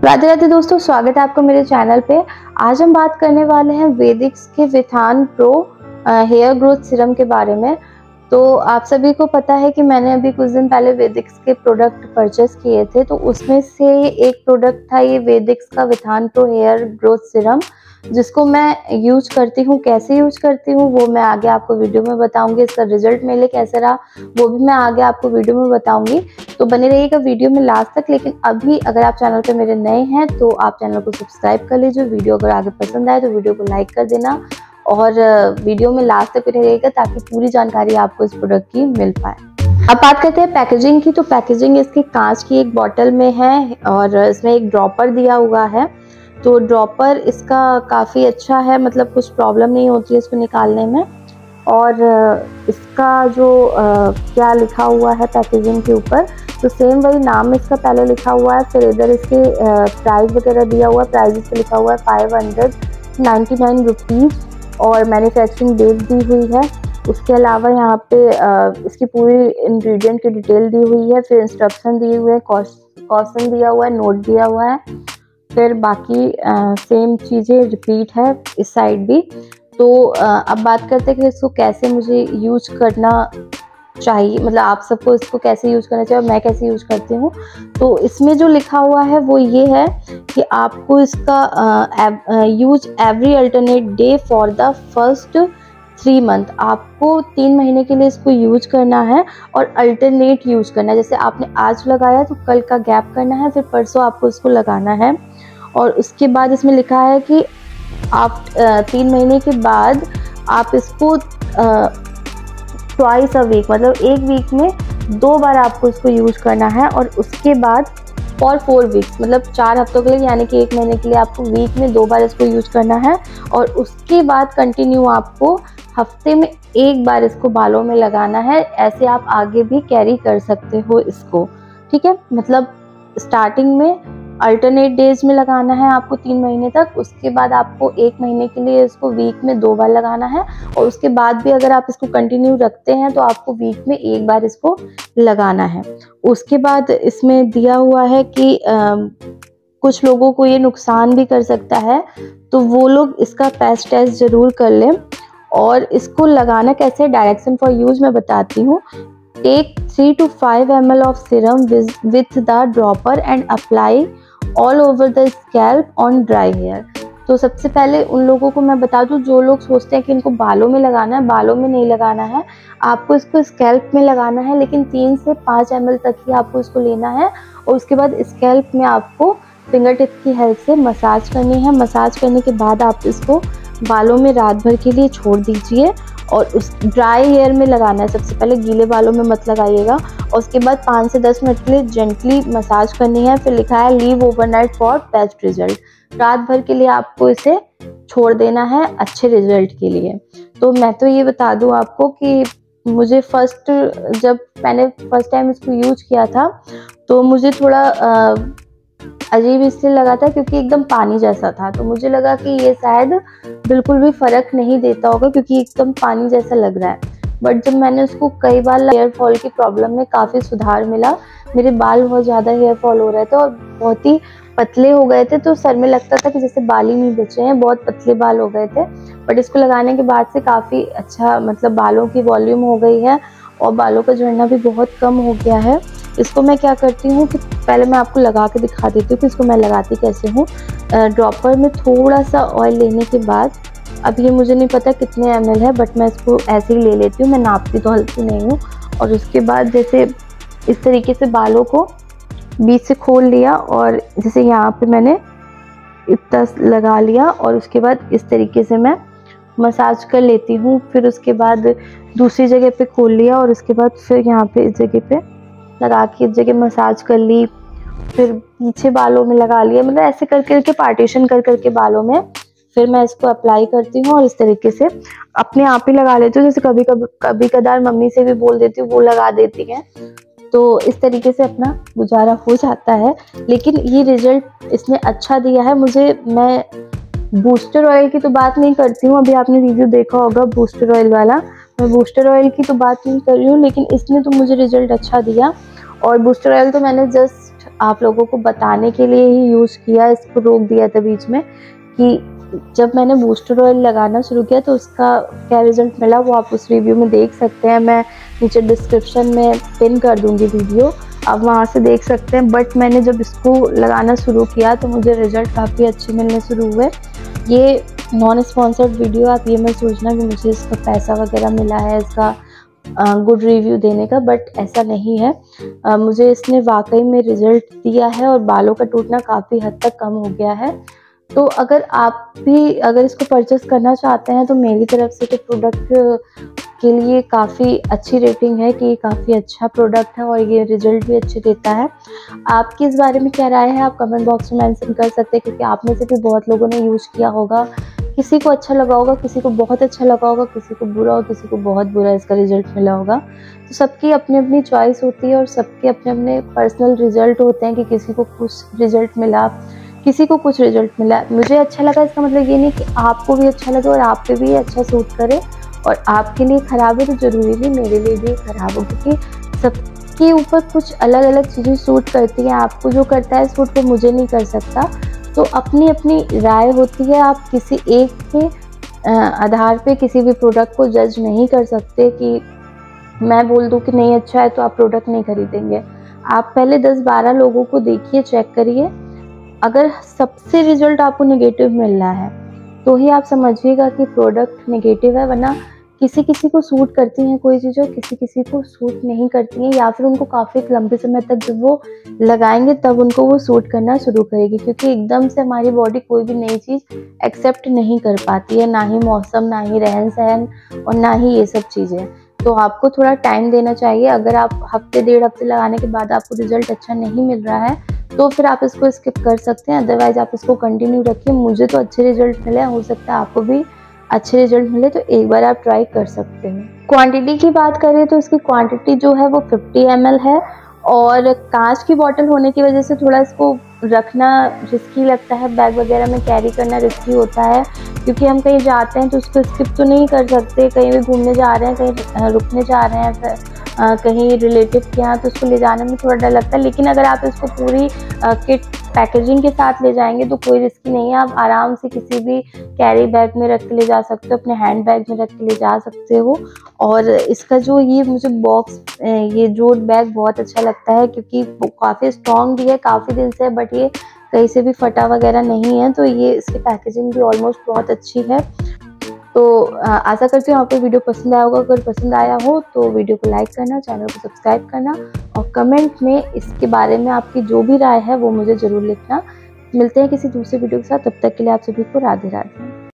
राधे राधे दोस्तों, स्वागत है आपको मेरे चैनल पे। आज हम बात करने वाले हैं वैदिक्स के विथान प्रो हेयर ग्रोथ सीरम के बारे में। तो आप सभी को पता है कि मैंने अभी कुछ दिन पहले वैदिक्स के प्रोडक्ट परचेस किए थे, तो उसमें से एक प्रोडक्ट था ये वैदिक्स का विथान प्रो हेयर ग्रोथ सीरम, जिसको मैं यूज करती हूँ। कैसे यूज करती हूँ वो मैं आगे आपको वीडियो में बताऊंगी। इसका रिजल्ट मेरे लिए कैसे रहा वो भी मैं आगे आपको वीडियो में बताऊंगी, तो बने रहिएगा वीडियो में लास्ट तक। लेकिन अभी अगर आप चैनल पे मेरे नए हैं तो आप चैनल को सब्सक्राइब कर लीजिए। वीडियो अगर आगे पसंद आए तो वीडियो को लाइक कर देना और वीडियो में लास्ट तक रहिएगा ताकि पूरी जानकारी आपको इस प्रोडक्ट की मिल पाए। अब बात करते हैं पैकेजिंग की। तो पैकेजिंग इसकी कांच की एक बॉटल में है और इसमें एक ड्रॉपर दिया हुआ है। तो ड्रॉपर इसका काफ़ी अच्छा है, मतलब कुछ प्रॉब्लम नहीं होती है इसको निकालने में। और इसका जो क्या लिखा हुआ है पैकेजिंग के ऊपर, तो सेम वही नाम इसका पहले लिखा हुआ है। फिर इधर इसके प्राइस वगैरह दिया हुआ है। प्राइस इस पर लिखा हुआ है 599 रुपीज़ और मैन्युफैक्चरिंग डेट दी हुई है। उसके अलावा यहाँ पे इसकी पूरी इंग्रेडिएंट की डिटेल दी हुई है। फिर इंस्ट्रक्शन दिए हुए हैं, कॉशन दिया हुआ है, नोट दिया हुआ है। फिर बाकी सेम चीज़ें रिपीट है इस साइड भी। तो अब बात करते हैं कि इसको कैसे मुझे यूज करना चाहिए, मतलब आप सबको इसको कैसे यूज करना चाहिए और मैं कैसे यूज करती हूँ। तो इसमें जो लिखा हुआ है वो ये है कि आपको इसका use every alternate day for the first 3 month. आपको 3 महीने के लिए इसको यूज करना है और अल्टरनेट यूज करना है। जैसे आपने आज लगाया तो कल का गैप करना है, फिर परसों आपको इसको लगाना है। और उसके बाद इसमें लिखा है कि आप 3 महीने के बाद आप इसको ट्वाइस अ वीक, मतलब एक वीक में 2 बार आपको इसको यूज करना है। और उसके बाद फॉर 4 वीक्स, मतलब 4 हफ्तों के लिए, यानी कि 1 महीने के लिए आपको वीक में 2 बार इसको यूज करना है। और उसके बाद कंटिन्यू आपको हफ्ते में 1 बार इसको बालों में लगाना है। ऐसे आप आगे भी कैरी कर सकते हो इसको, ठीक है। मतलब स्टार्टिंग में अल्टरनेट डेज में लगाना है आपको 3 महीने तक। उसके बाद आपको 1 महीने के लिए इसको वीक में 2 बार लगाना है। और उसके बाद भी अगर आप इसको कंटिन्यू रखते हैं तो आपको वीक में 1 बार इसको लगाना है। उसके बाद इसमें दिया हुआ है कि कुछ लोगों को ये नुकसान भी कर सकता है, तो वो लोग इसका पैच टेस्ट ज़रूर कर लें। और इसको लगाना कैसे, डायरेक्शन फॉर यूज मैं बताती हूँ। Take 3 to 5 ml of serum with the dropper and apply all over the scalp on dry hair। तो सबसे पहले उन लोगों को मैं बता दूं जो लोग सोचते हैं कि इनको बालों में लगाना है, बालों में नहीं लगाना है। आपको इसको स्कैल्प में लगाना है, लेकिन 3 से 5 ml तक ही आपको इसको लेना है। और उसके बाद स्कैल्प में आपको फिंगर टिप की हेल्प से मसाज करनी है। मसाज करने के बाद आप इसको बालों में रात भर के लिए छोड़ दीजिए। और उस ड्राई हेयर में लगाना है सबसे पहले, गीले बालों में मत लगाइएगा। और उसके बाद 5 से 10 मिनट के लिए जेंटली मसाज करनी है। फिर लिखा है leave overnight for best result. रात भर के लिए आपको इसे छोड़ देना है अच्छे रिजल्ट के लिए। तो मैं तो ये बता दूं आपको कि मुझे जब मैंने फर्स्ट टाइम इसको यूज किया था तो मुझे थोड़ा अजीब इसलिए लगा था क्योंकि एकदम पानी जैसा था। तो मुझे लगा कि ये शायद बिल्कुल भी फ़र्क नहीं देता होगा क्योंकि एकदम पानी जैसा लग रहा है। बट जब मैंने उसको कई बार हेयर फॉल की प्रॉब्लम में काफ़ी सुधार मिला। मेरे बाल बहुत ज़्यादा हेयर फॉल हो रहे थे और बहुत ही पतले हो गए थे, तो सर में लगता था कि जैसे बाल ही नहीं बचे हैं, बहुत पतले बाल हो गए थे। बट इसको लगाने के बाद से काफ़ी अच्छा, मतलब बालों की वॉल्यूम हो गई है और बालों का झड़ना भी बहुत कम हो गया है। इसको मैं क्या करती हूँ कि पहले मैं आपको लगा के दिखा देती हूँ कि इसको मैं लगाती कैसे हूँ। ड्रॉपर में थोड़ा सा ऑयल लेने के बाद, अब ये मुझे नहीं पता कितने ml है, बट मैं इसको ऐसे ही ले लेती हूँ, मैं नापती तो हल्की नहीं हूँ। और उसके बाद जैसे इस तरीके से बालों को बीच से खोल लिया और जैसे यहाँ पे मैंने इतना लगा लिया और उसके बाद इस तरीके से मैं मसाज कर लेती हूँ। फिर उसके बाद दूसरी जगह पे खोल लिया और उसके बाद फिर यहाँ पे इस जगह पे लगा के इस जगह मसाज कर ली। फिर पीछे बालों में लगा लिया, मतलब ऐसे कर करके पार्टीशन कर करके बालों में फिर मैं इसको अप्लाई करती हूँ। और इस तरीके से अपने आप ही लगा लेती हूँ। जैसे कभी कदार मम्मी से भी बोल देती हूँ, वो लगा देती हैं। तो इस तरीके से अपना गुजारा हो जाता है। लेकिन ये रिजल्ट इसने अच्छा दिया है मुझे। मैं बूस्टर ऑयल की तो बात नहीं करती हूँ, अभी आपने रिव्यू देखा होगा बूस्टर ऑयल वाला, मैं बूस्टर ऑयल की तो बात नहीं कर रही हूँ, लेकिन इसने तो मुझे रिजल्ट अच्छा दिया। और बूस्टर ऑयल तो मैंने जस्ट जस्ट आप लोगों को बताने के लिए ही यूज़ किया, इसको रोक दिया था बीच में कि जब मैंने बूस्टर ऑयल लगाना शुरू किया तो उसका क्या रिजल्ट मिला वो आप उस रिव्यू में देख सकते हैं। मैं नीचे डिस्क्रिप्शन में पिन कर दूंगी वीडियो, आप वहाँ से देख सकते हैं। बट मैंने जब इसको लगाना शुरू किया तो मुझे रिजल्ट काफ़ी अच्छे मिलने शुरू हुए। ये नॉन स्पॉन्सर्ड वीडियो, आप ये मत सोचना कि मुझे इसका पैसा वगैरह मिला है इसका गुड रिव्यू देने का, बट ऐसा नहीं है। मुझे इसने वाकई में रिजल्ट दिया है और बालों का टूटना काफ़ी हद तक कम हो गया है। तो अगर आप भी अगर इसको परचेस करना चाहते हैं तो मेरी तरफ से तो प्रोडक्ट के लिए काफ़ी अच्छी रेटिंग है कि ये काफ़ी अच्छा प्रोडक्ट है और ये रिजल्ट भी अच्छे देता है। आपकी इस बारे में क्या राय है आप कमेंट बॉक्स में मेंशन कर सकते हैं, क्योंकि आप में से भी बहुत लोगों ने यूज़ किया होगा। किसी को अच्छा लगा होगा, किसी को बहुत अच्छा लगा होगा, किसी को बुरा और किसी को बहुत बुरा इसका रिजल्ट मिला होगा। तो सबकी अपनी अपनी चॉइस होती है और सबके अपने अपने पर्सनल रिजल्ट होते हैं कि किसी को कुछ रिजल्ट मिला, किसी को कुछ रिजल्ट मिला। मुझे अच्छा लगा, इसका मतलब ये नहीं कि आपको भी अच्छा लगे और आप पे भी अच्छा सूट करे। और आपके लिए ख़राब है तो ज़रूरी नहीं मेरे लिए भी ख़राब हो, क्योंकि सबके ऊपर कुछ अलग अलग चीज़ें सूट करती हैं। आपको जो करता है सूट वो मुझे नहीं कर सकता। तो अपनी अपनी राय होती है, आप किसी एक के आधार पे किसी भी प्रोडक्ट को जज नहीं कर सकते कि मैं बोल दूं कि नहीं अच्छा है तो आप प्रोडक्ट नहीं खरीदेंगे। आप पहले 10-12 लोगों को देखिए, चेक करिए। अगर सबसे रिजल्ट आपको नेगेटिव मिल रहा है तो ही आप समझिएगा कि प्रोडक्ट नेगेटिव है, वरना किसी किसी को सूट करती हैं कोई चीज़ें, किसी किसी को सूट नहीं करती हैं, या फिर उनको काफ़ी लंबे समय तक जब वो लगाएंगे तब उनको वो सूट करना शुरू करेगी। क्योंकि एकदम से हमारी बॉडी कोई भी नई चीज़ एक्सेप्ट नहीं कर पाती है, ना ही मौसम, ना ही रहन सहन और ना ही ये सब चीज़ें। तो आपको थोड़ा टाइम देना चाहिए। अगर आप हफ्ते 1.5 हफ्ते लगाने के बाद आपको रिजल्ट अच्छा नहीं मिल रहा है तो फिर आप इसको स्किप कर सकते हैं, अदरवाइज आप इसको कंटिन्यू रखिए। मुझे तो अच्छे रिजल्ट मिले, हो सकता है आपको भी अच्छे रिजल्ट मिले, तो एक बार आप ट्राई कर सकते हैं। क्वांटिटी की बात करें तो इसकी क्वांटिटी जो है वो 50 ml है और कांच की बोतल होने की वजह से थोड़ा इसको रखना रिस्की लगता है, बैग वगैरह में कैरी करना रिस्की होता है, क्योंकि हम कहीं जाते हैं तो उसको स्किप तो नहीं कर सकते। कहीं भी घूमने जा रहे हैं, कहीं रुकने जा रहे हैं, कहीं रिलेटिव के यहाँ, तो उसको ले जाने में थोड़ा डर लगता है। लेकिन अगर आप इसको पूरी किट पैकेजिंग के साथ ले जाएंगे तो कोई रिस्की नहीं है। आप आराम से किसी भी कैरी बैग में रख के ले जा सकते हो, अपने हैंड बैग में रख के ले जा सकते हो। और इसका जो ये मुझे बॉक्स, ये जोट बैग बहुत अच्छा लगता है, क्योंकि वो काफ़ी स्ट्रॉन्ग भी है, काफ़ी दिन से, बट ये कहीं से भी फटा वगैरह नहीं है। तो ये इसकी पैकेजिंग भी ऑलमोस्ट बहुत अच्छी है। तो आशा करती हूँ आपको वीडियो पसंद आया होगा। अगर पसंद आया हो तो वीडियो को लाइक करना, चैनल को सब्सक्राइब करना और कमेंट में इसके बारे में आपकी जो भी राय है वो मुझे ज़रूर लिखना। मिलते हैं किसी दूसरे वीडियो के साथ, तब तक के लिए आप सभी को राधे राधे।